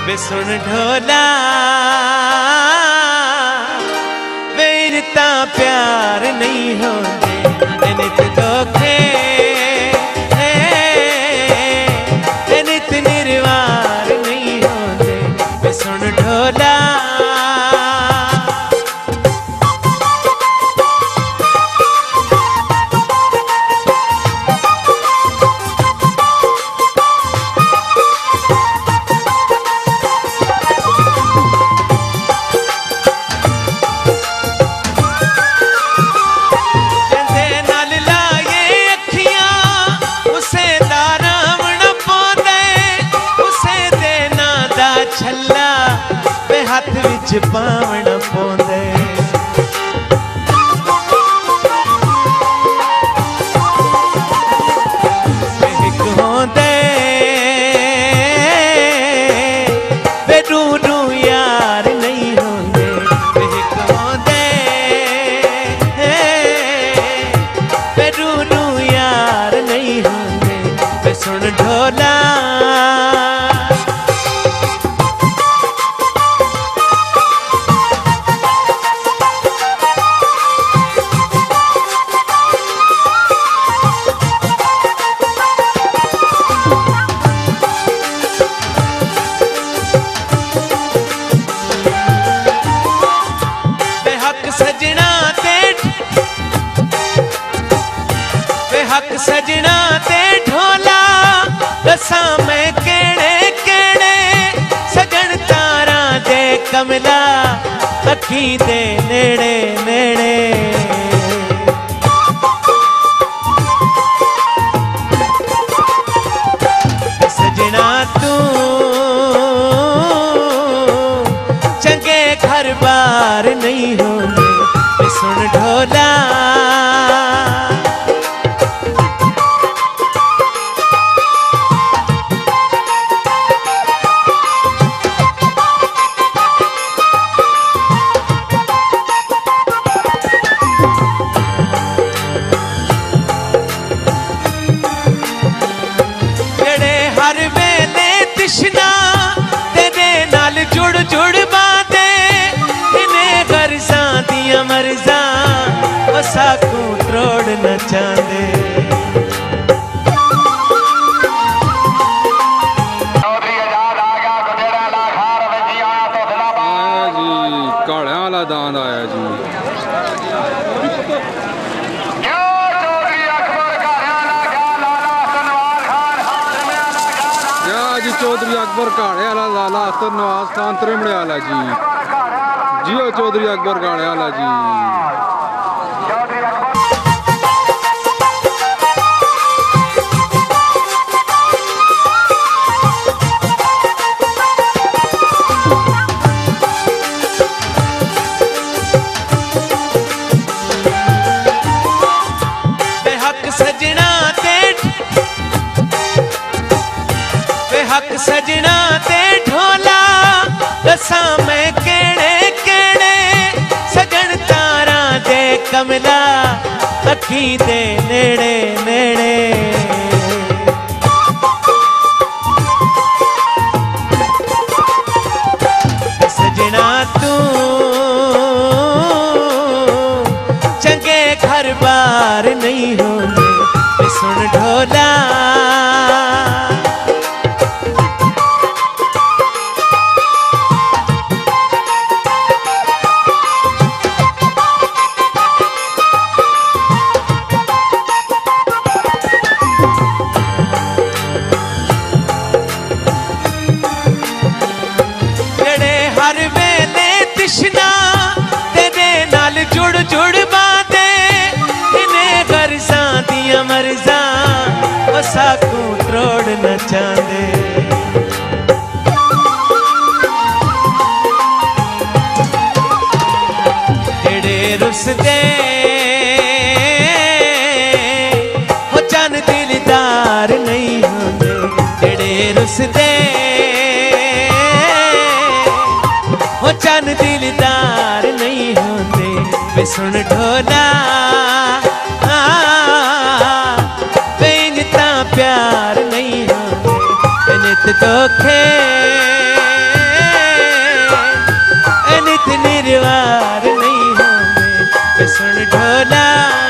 वे सुन ढोला वेरता प्यार नहीं होंदे नित धोखे नित निर्वार नहीं होंदे वे सुन ढोला हाथ विच पावण पौंदे हिक होंदे वे रू यार नहीं होंदे हिक होंदे वे रू यार नहीं होंदे वे सुन ढोला सजना ते ढोला दसा मैं केड़े केड़े सजन तारा दे कमला अखी दे नेड़े नेड़े सजना तू चंगे घर बार नहीं होंदे सुन ढोला मरजा साकू त्रोड़ न चांदे काले वाला दांद आया जी चौधरी अकबर काले वाला लाला हसन नवाज खान त्रिमड़े वाला जी जियो चौधरी अकबर काले वाला जी सजना ते ढोला दसा मैं केड़े केड़े सजन तारा दे कमला अखी दे नेड़े नेड़े सजना तू चंगे घर बार नहीं होंदे सुन ढोला मरजा साकू त्रोड़ न चांदे जेड़े रुसदे हो चन दिलदार नहीं होंदे जेड़े रुसदे हो चन दिलदार नहीं होंदे वे सुन ढोला प्यार नहीं होंदे नित धोखे सुन ढोला